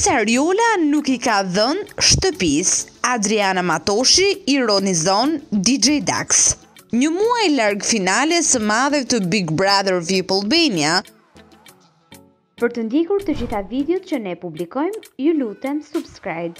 se Ariola nuk i ka dhënë shtëpisë, Adriana Matoshi ironizon DJ Dax. Një muaj larg finales së madhe të Big Brother VIP Albania. Për të ndjekur të gjitha videot që ne publikojmë, ju lutem subscribe.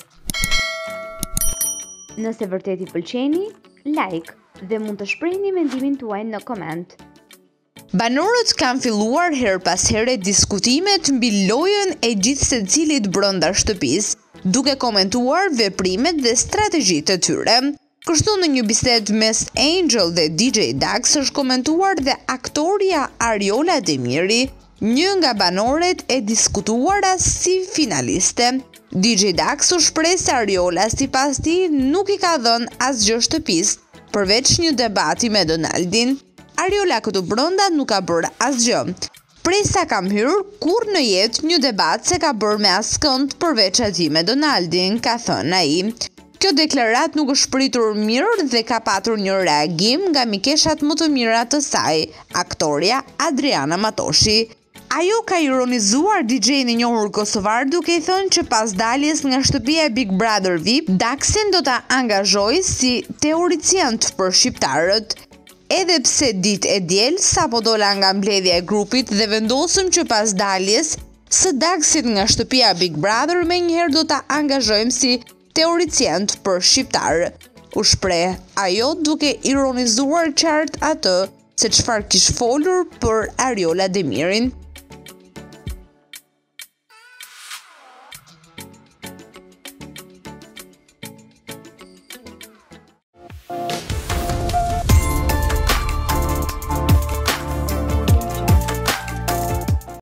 Nëse vërtet i pëlqeni, like dhe mund të shprehni mendimin tuaj në koment. Banorët kanë filluar her pas here diskutimet mbi lojën e gjithë secilit brenda shtëpisë, duke komentuar veprimet dhe strategjitë e tyre. Kështu në një bisedë mes Angel dhe DJ Dax është komentuar dhe aktoria Ariola Demiri, një nga banorët e diskutuara si finaliste. DJ Dax u shpreh se Ariola sipas tij nuk i ka dhënë asgjë shtëpisë, përveç një debati me Donaldin. Ariola këtu brenda nuk ka bërë asgjë. Prej sa kam hyrë kur në jetë një debat se ka bërë me askënd përveç atij me Donaldin, ka thënë ai. Kjo deklarat nuk është pritur mirë dhe ka patur një reagim nga mikeshat më të mira të saj, aktoria Adriana Matoshi. Ajo ka ironizuar DJ-n e njohur kosovar duke i thënë që pas daljes nga shtëpia e Big Brother VIP, Daxin do ta angazhojë si teoricient për shqiptarët. Edhe pse ditë e diel sapo dola nga mbledhja e grupit dhe vendosëm që pas daljes së Daxit nga shtëpia Big Brother menjëherë do ta angazhojmë si teoricient për shqiptar. U shpreh ajo duke ironizuar qartë atë se çfarë kishte folur për Ariola Demirin.